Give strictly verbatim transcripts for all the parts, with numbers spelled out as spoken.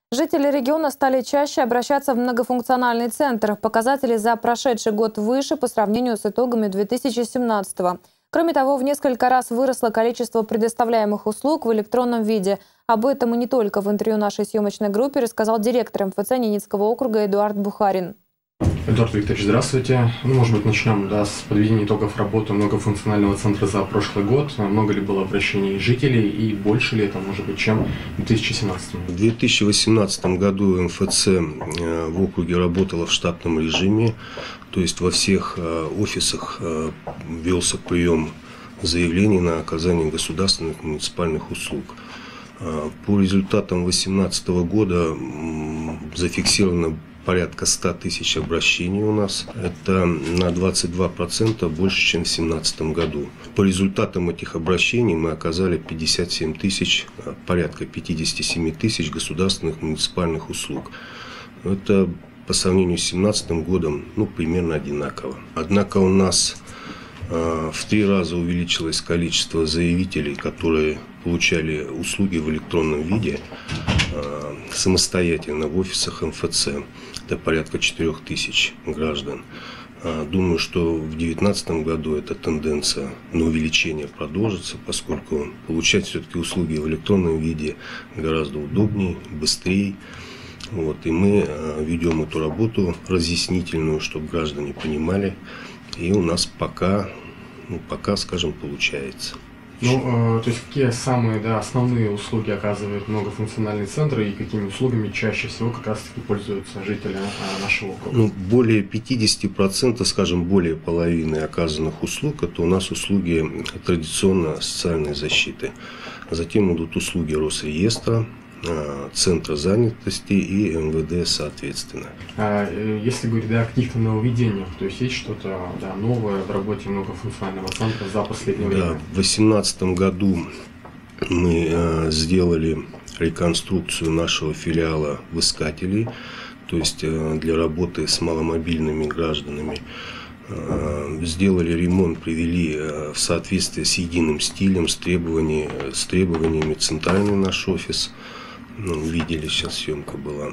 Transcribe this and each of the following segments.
Жители региона стали чаще обращаться в многофункциональный центр. Показатели за прошедший год выше по сравнению с итогами две тысячи семнадцатого. Кроме того, в несколько раз выросло количество предоставляемых услуг в электронном виде. Об этом и не только в интервью нашей съемочной группе рассказал директор эм эф цэ Ненецкого округа Эдуард Бухарин. Эдуард Викторович, здравствуйте. Ну, может быть, начнем да, с подведения итогов работы многофункционального центра за прошлый год. Много ли было обращений жителей и больше ли это, может быть, чем в две тысячи семнадцатом? В две тысячи восемнадцатом году эм эф цэ в округе работала в штатном режиме, то есть во всех офисах велся прием заявлений на оказание государственных муниципальных услуг. По результатам две тысячи восемнадцатого года зафиксировано порядка ста тысяч обращений у нас. Это на двадцать два процента больше, чем в две тысячи семнадцатом году. По результатам этих обращений мы оказали пятьдесят семь тысяч, порядка пятьдесят семь тысяч государственных муниципальных услуг. Это по сравнению с две тысячи семнадцатым годом ну, примерно одинаково. Однако у нас э, в три раза увеличилось количество заявителей, которые получали услуги в электронном виде э, самостоятельно в офисах эм эф цэ. Это порядка четырёх тысяч граждан. Думаю, что в две тысячи девятнадцатом году эта тенденция на увеличение продолжится, поскольку получать все-таки услуги в электронном виде гораздо удобнее, быстрее. Вот, и мы ведем эту работу разъяснительную, чтобы граждане понимали. И у нас пока, ну, пока, скажем, получается. Ну, э, то есть какие самые да, основные услуги оказывает многофункциональный центр и какими услугами чаще всего как раз-таки пользуются жители э, нашего округа? Ну, более пятидесяти процентов, скажем, более половины оказанных услуг, это у нас услуги традиционно социальной защиты. Затем идут услуги Росреестра, Центра занятости и эм вэ дэ соответственно. А если говорить да, о каких-то нововведениях, то есть есть что-то да, новое в работе многофункционального центра за последнее время? Да, в две тысячи восемнадцатом году мы э, сделали реконструкцию нашего филиала в Искателей, то есть э, для работы с маломобильными гражданами. Э, сделали ремонт, привели э, в соответствие с единым стилем, с требованиями, с требованиями центральный наш офис. Ну, видели, сейчас съемка была.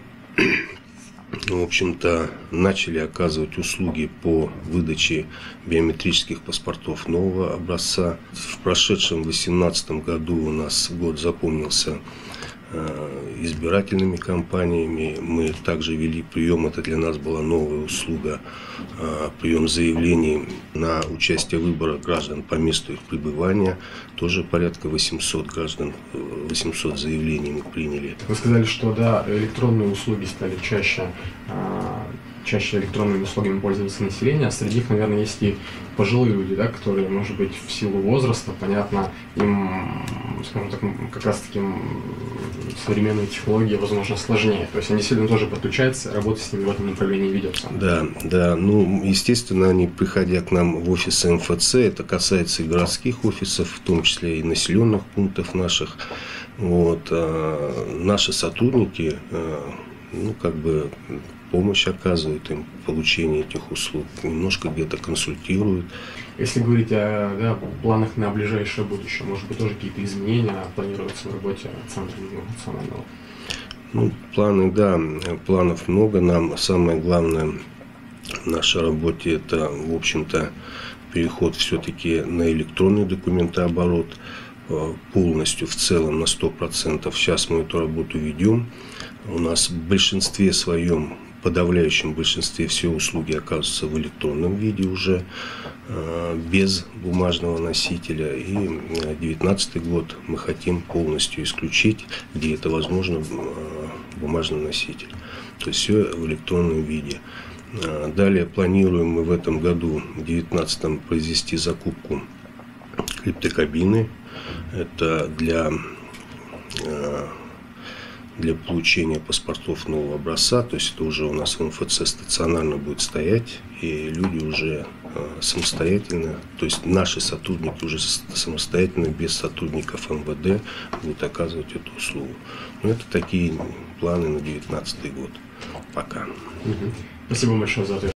В общем-то, начали оказывать услуги по выдаче биометрических паспортов нового образца. В прошедшем две тысячи восемнадцатом году у нас год запомнился э, избирательными кампаниями. Мы также вели прием, это для нас была новая услуга, э, прием заявлений на участие в выборах граждан по месту их пребывания. Тоже порядка восьмисот граждан, восемьсот заявлений мы приняли. Вы сказали, что да, электронные услуги стали чаще, чаще электронными услугами пользоваться население. Среди них, наверное, есть и пожилые люди, да, которые, может быть, в силу возраста, понятно, им, скажем так, как раз таки современные технологии, возможно, сложнее. То есть они сильно тоже подключаются, работа с ними в этом направлении ведется. Да, да. Ну, естественно, они, приходя к нам в офис эм эф цэ, это касается и городских офисов, в том числе и населенных пунктов наших. Вот, а наши сотрудники, ну, как бы, помощь оказывают им в получении этих услуг, немножко где-то консультируют. Если говорить о да, планах на ближайшее будущее, может быть, тоже какие-то изменения планируются в работе Центра многофункционального? Ну, планы, да, планов много. Нам самое главное в нашей работе это, в общем-то, переход все-таки на электронный документооборот полностью, в целом, на сто процентов. Сейчас мы эту работу ведем. У нас в большинстве своем, подавляющем большинстве, все услуги оказываются в электронном виде уже, без бумажного носителя. И две тысячи девятнадцатый год мы хотим полностью исключить, где это возможно, бумажный носитель. То есть все в электронном виде. Далее планируем мы в этом году, в две тысячи девятнадцатом, произвести закупку криптокабины. Это для, для получения паспортов нового образца. То есть это уже у нас в эм эф цэ стационарно будет стоять. И люди уже самостоятельно, то есть наши сотрудники уже самостоятельно, без сотрудников эм вэ дэ, будут оказывать эту услугу. Но это такие планы на две тысячи девятнадцатый год. Пока. Спасибо большое за ответ.